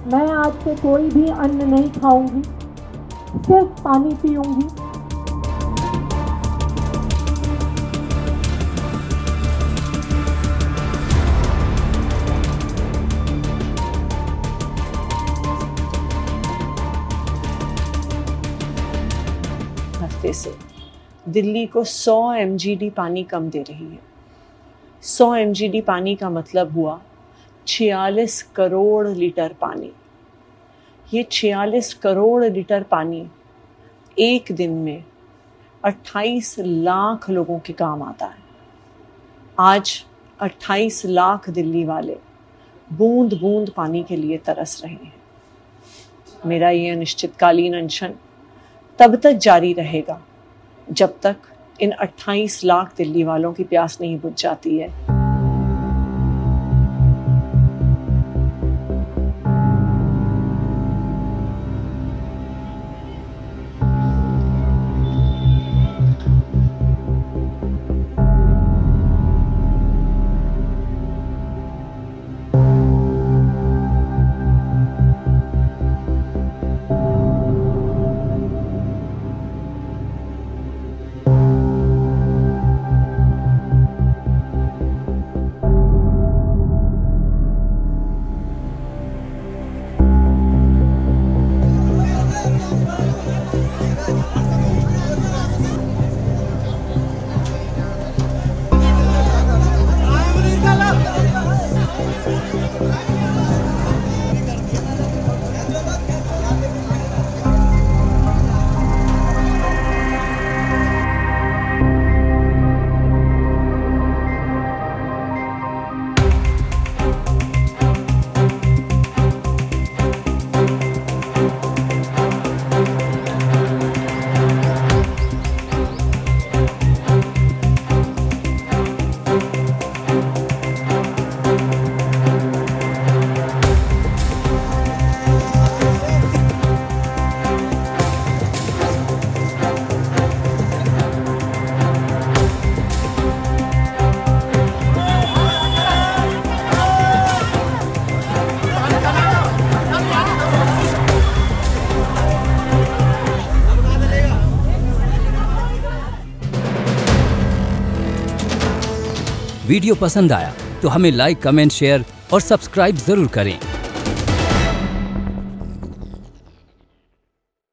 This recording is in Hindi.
मैं आज से कोई भी अन्न नहीं खाऊंगी, सिर्फ पानी पीऊंगी। हफ्ते से दिल्ली को 100 mgd पानी कम दे रही है। 100 mgd पानी का मतलब हुआ 46 करोड़ लीटर पानी। ये 46 करोड़ लीटर पानी एक दिन में 28 लाख लोगों के काम आता है। आज 28 लाख दिल्ली वाले बूंद बूंद पानी के लिए तरस रहे हैं। मेरा ये अनिश्चितकालीन अनशन तब तक जारी रहेगा जब तक इन 28 लाख दिल्ली वालों की प्यास नहीं बुझ जाती है। वीडियो पसंद आया तो हमें लाइक, कमेंट, शेयर और सब्सक्राइब जरूर करें।